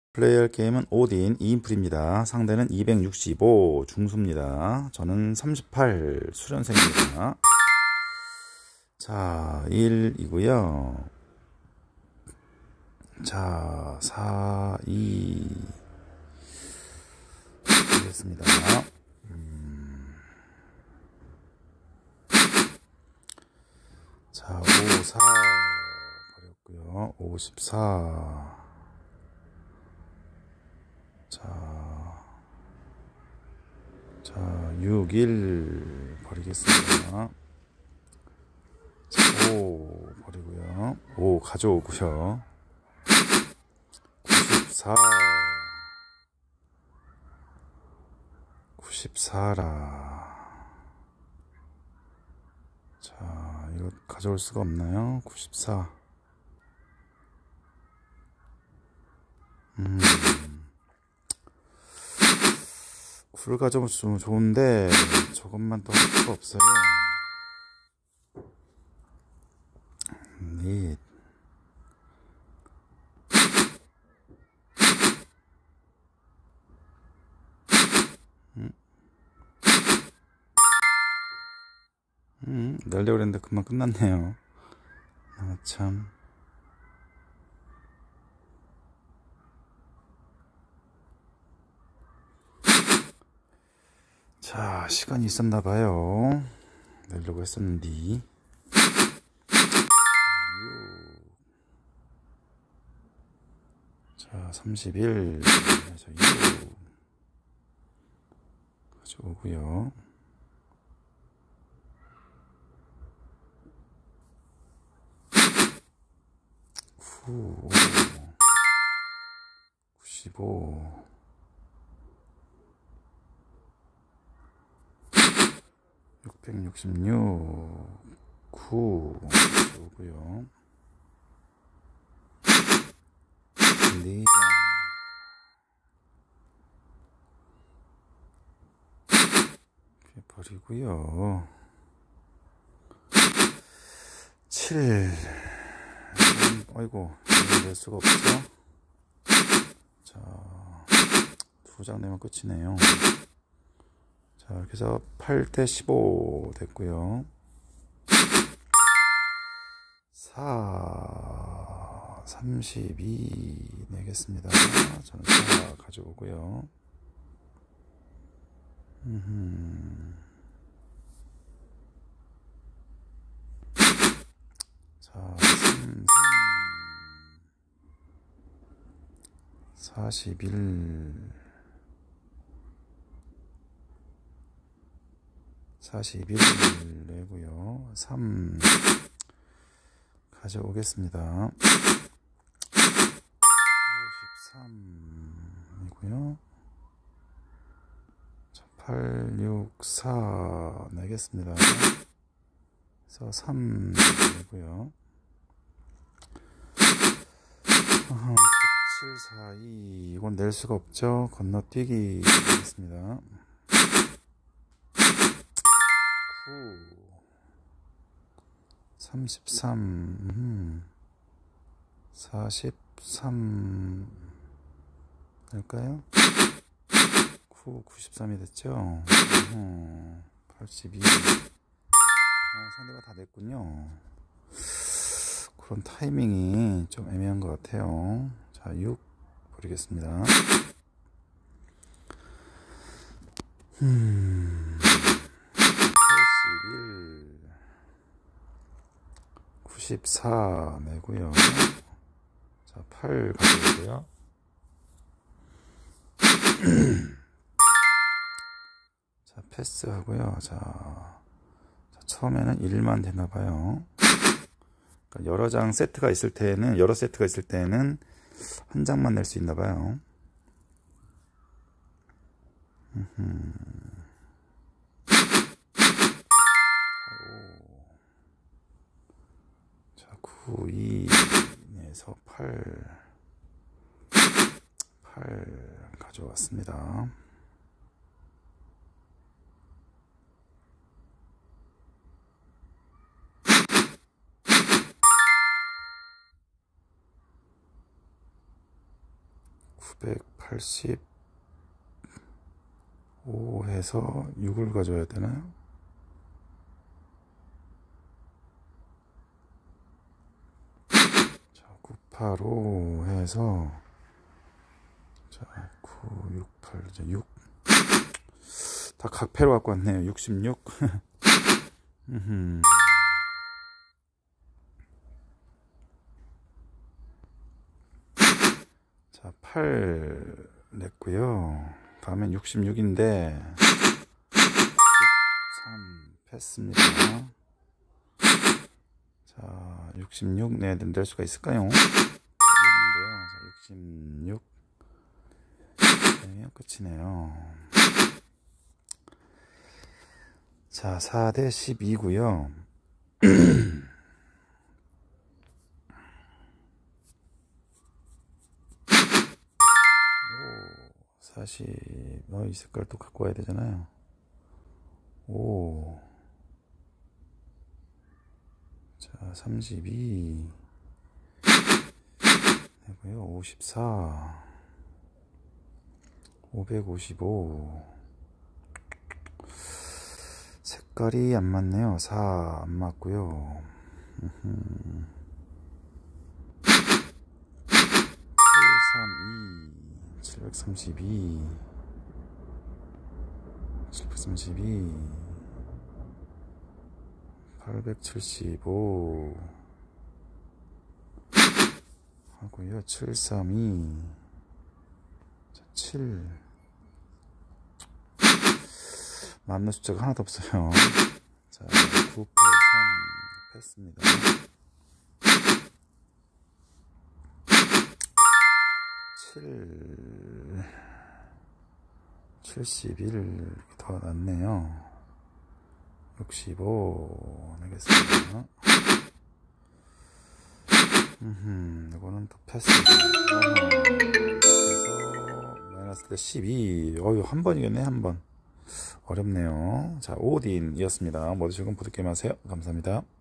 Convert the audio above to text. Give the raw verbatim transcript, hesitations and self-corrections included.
플레이할 게임은 오딘 이 인풀입니다. 상대는 이백육십오 중수입니다. 저는 삼십팔 수련생입니다. 자, 일이고요. 자, 사, 이 되겠습니다. 음. 자, 오, 사 버렸고요. 오십사. 자, 자, 육, 일 버리겠습니다. 자, 오 버리고요. 오 가져오고요. 구십사. 구십사라. 자, 이거 가져올 수가 없나요? 구십사. 음. 굴 가져오면 좋은데 저것만 더 할 수가 없어요. 네. 음. 음, 날려고 그랬는데 금방 끝났네요. 아, 참. 자, 시간이 있었나봐요. 내려고 했었는데. 자, 삼십일. 자, 육. 가져오고요. 구. 구십오. 육백육십육. 구. 가져오고요. 네 장. 버리고요. 칠. 음, 아이고, 낼 수가 없죠. 자, 두 장 내면 끝이네요. 자, 이렇게 해서 팔 대 십오 됐고요. 사, 삼십이 내겠습니다. 저는 사 가져오고요. 음흠. 자, 삼, 삼. 사십일. 사십일 내고요. 삼 가져오겠습니다. 오십삼이고요. 자, 팔, 육, 사 내겠습니다. 그래서 삼 내고요. 아, 칠, 사, 이 이건 낼 수가 없죠. 건너뛰기 되겠습니다. 구, 삼십삼, 음, 사십삼 할까요? 구, 구십삼이 됐죠. 음, 팔십이. 어, 상대가 다 됐군요. 그런 타이밍이 좀 애매한 것 같아요. 자, 육 버리겠습니다. 음, 팔십일. 구십사 내고요. 자, 팔 가져오고요. 자, 패스하고요. 자, 자, 처음에는 일만 되나봐요. 그러니까 여러 장 세트가 있을 때는, 여러 세트가 있을 때는 한 장만 낼 수 있나봐요. 자, 구, 이 에서 팔, 팔 가져왔습니다. 구백팔십오 해서 육을 가져야 되나요? 자, 구백팔십오 해서 자, 구, 육, 팔, 육. 다 각패로 갖고 왔네요. 육십육. 자, 팔 냈고요. 다음엔 육십육인데 십삼 패스입니다. 자, 육십육 네, 낼 수가 있을까요? 육인데요. 자, 육십육 네, 끝이네요. 자, 사 대 십이고요. 사십, 어, 이 색깔 또 갖고 와야 되잖아요. 오. 자, 삼십이. 되고요. 오십사. 오백오십오. 색깔이 안 맞네요. 사 안 맞고요. 칠백삼십이. 칠백삼십이. 칠백삼십이. 팔백칠십오. 하고요. 칠백삼십이. 자, 칠. 맞는 숫자가 하나도 없어요. 자, 구백팔십삼 패스입니다. 칠, 칠십일 더 낫네요. 육십오 내겠습니다. 음, 이거는 또 패스입니다. 그래서 마이너스 대 십이. 어휴, 한 번이겠네, 한 번. 어렵네요. 자, 오딘이었습니다. 모두 즐거운 보드게임 하세요. 감사합니다.